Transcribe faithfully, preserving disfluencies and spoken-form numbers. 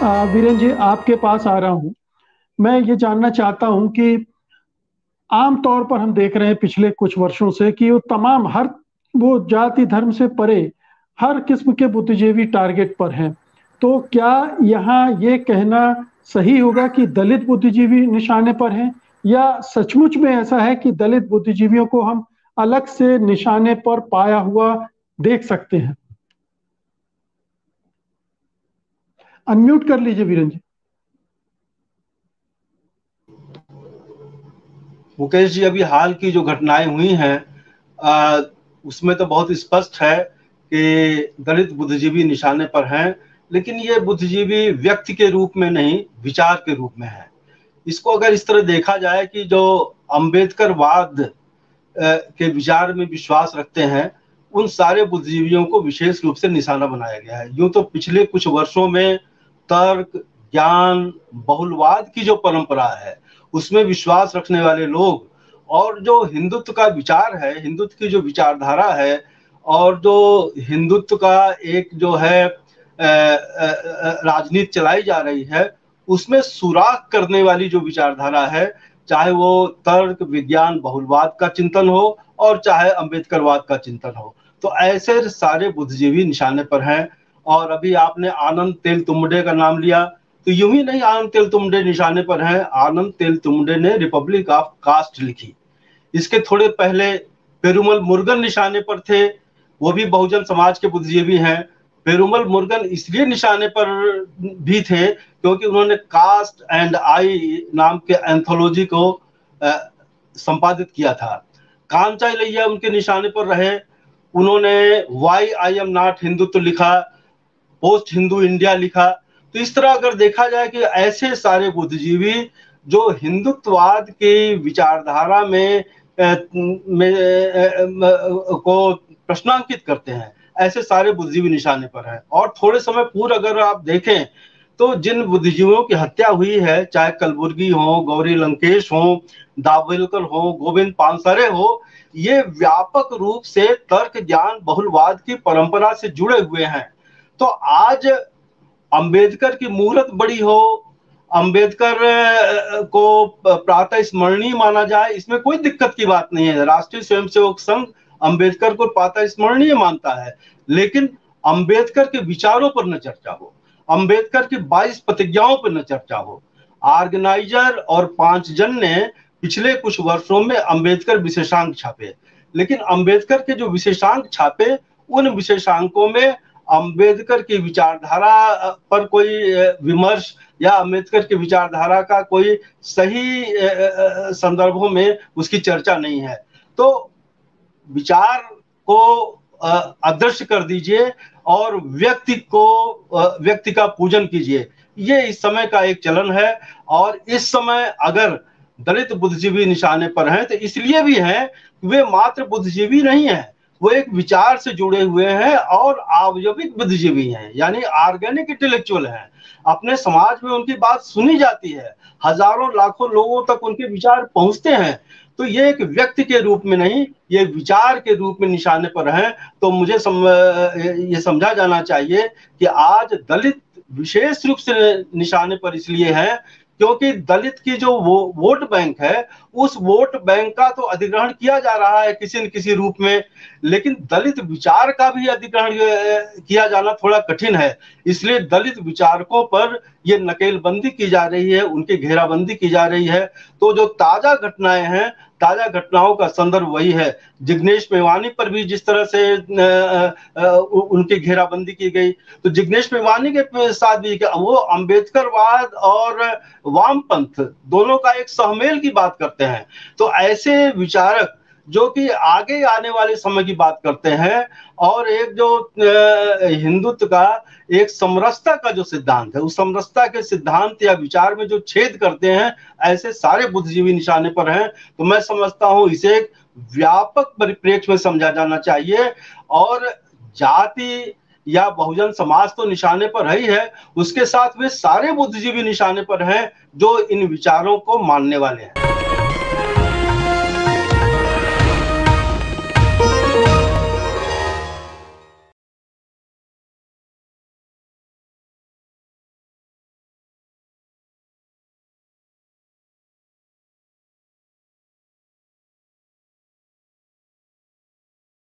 अ, वीरेन जी, आपके पास आ रहा हूं। मैं ये जानना चाहता हूं कि आम तौर पर हम देख रहे हैं पिछले कुछ वर्षों से कि वो तमाम हर वो जाति धर्म से परे हर किस्म के बुद्धिजीवी टारगेट पर हैं। तो क्या यहाँ ये कहना सही होगा कि दलित बुद्धिजीवी निशाने पर हैं, या सचमुच में ऐसा है कि दलित बुद्धिजीवियों को हम अलग से निशाने पर पाया हुआ देख सकते हैं? अनम्यूट कर लीजिए वीरेन जी। मुकेश जी, अभी हाल की जो घटनाएं हुई हैं आ, उसमें तो बहुत स्पष्ट है कि दलित बुद्धिजीवी निशाने पर हैं, लेकिन ये बुद्धिजीवी व्यक्ति के रूप में नहीं, विचार के रूप में है। इसको अगर इस तरह देखा जाए कि जो अंबेडकरवाद के विचार में विश्वास रखते हैं, उन सारे बुद्धिजीवियों को विशेष रूप से निशाना बनाया गया है। यूं तो पिछले कुछ वर्षों में तर्क, ज्ञान, बहुलवाद की जो परंपरा है उसमें विश्वास रखने वाले लोग, और जो हिंदुत्व का विचार है, हिंदुत्व की जो विचारधारा है, और जो हिंदुत्व का एक जो है राजनीति चलाई जा रही है, उसमें सुराख करने वाली जो विचारधारा है, चाहे वो तर्क, विज्ञान, बहुलवाद का चिंतन हो और चाहे अंबेडकरवाद का चिंतन हो, तो ऐसे सारे बुद्धिजीवी निशाने पर हैं। और अभी आपने आनंद तेलतुंबडे का नाम लिया, तो यूं ही नहीं आनंद तेलतुंबडे निशाने पर हैं। आनंद तेलतुंबडे ने रिपब्लिक ऑफ कास्ट लिखी। इसके थोड़े पहले पेरुमल मुरुगन निशाने पर थे, वो भी बहुजन समाज के बुद्धिजीवी हैं। पेरुमल मुरुगन इसलिए निशाने पर भी थे क्योंकि उन्होंने कास्ट एंड आई नाम के एंथोलॉजी को संपादित किया था। कांचा इलैया उनके निशाने पर रहे। उन्होंने why I am not Hindutva लिखा, पोस्ट हिंदू इंडिया लिखा। तो इस तरह अगर देखा जाए कि ऐसे सारे बुद्धिजीवी जो हिंदुत्ववाद की विचारधारा में, में को प्रश्नांकित करते हैं, ऐसे सारे बुद्धिजीवी निशाने पर हैं। और थोड़े समय पूर्व अगर आप देखें तो जिन बुद्धिजीवियों की हत्या हुई है, चाहे कलबुर्गी हो, गौरी लंकेश हो, दाभोलकर हो, गोविंद पानसरे हो, ये व्यापक रूप से तर्क, ज्ञान, बहुलवाद की परंपरा से जुड़े हुए हैं। तो आज अंबेडकर की मूर्त बड़ी हो, अंबेडकर को प्रातः स्मरणीय माना जाए, इसमें कोई दिक्कत की बात नहीं है। राष्ट्रीय स्वयंसेवक संघ अंबेडकर को प्रातः स्मरणीय मानता है, लेकिन अंबेडकर के विचारों पर न चर्चा हो, अंबेडकर की बाईस प्रतिज्ञाओं पर न चर्चा हो। ऑर्गेनाइजर और पांच जन ने पिछले कुछ वर्षों में अंबेडकर विशेषांक छापे, लेकिन अंबेडकर के जो विशेषांक छापे, उन विशेषांकों में अंबेडकर की विचारधारा पर कोई विमर्श या अंबेडकर की विचारधारा का कोई सही संदर्भों में उसकी चर्चा नहीं है। तो विचार को अदृश्य कर दीजिए और व्यक्ति को व्यक्ति का पूजन कीजिए, ये इस समय का एक चलन है। और इस समय अगर दलित बुद्धिजीवी निशाने पर हैं तो इसलिए भी हैं, वे मात्र बुद्धिजीवी नहीं हैं, वो एक विचार से जुड़े हुए हैं और आवयविक बुद्धिजीवी हैं, यानी ऑर्गेनिक इंटेलेक्चुअल हैं। अपने समाज में उनकी बात सुनी जाती है, हजारों लाखों लोगों तक उनके विचार पहुंचते हैं। तो ये एक व्यक्ति के रूप में नहीं, ये विचार के रूप में निशाने पर हैं। तो मुझे सम, ये समझा जाना चाहिए कि आज दलित विशेष रूप से निशाने पर इसलिए है क्योंकि दलित की जो वो वोट बैंक है, उस वोट बैंक का तो अधिग्रहण किया जा रहा है किसी न किसी रूप में, लेकिन दलित विचार का भी अधिग्रहण किया जाना थोड़ा कठिन है। इसलिए दलित विचारकों पर ये नकेलबंदी की जा रही है, उनकी घेराबंदी की जा रही है। तो जो ताजा घटनाएं हैं, ताजा घटनाओं का संदर्भ वही है। जिग्नेश मेवानी पर भी जिस तरह से उनकी घेराबंदी की गई, तो जिग्नेश मेवानी के साथ भी वो अंबेडकरवाद और वामपंथ दोनों का एक सहमेल की बात करते हैं। तो ऐसे विचारक जो कि आगे आने वाले समय की बात करते हैं, और एक जो हिंदुत्व का एक समरसता का जो सिद्धांत है, उस समरसता के सिद्धांत या विचार में जो छेद करते हैं, ऐसे सारे बुद्धिजीवी निशाने पर हैं। तो मैं समझता हूं इसे एक व्यापक परिप्रेक्ष्य में समझा जाना चाहिए। और जाति या बहुजन समाज तो निशाने पर है ही है, उसके साथ वे सारे बुद्धिजीवी निशाने पर हैं जो इन विचारों को मानने वाले हैं।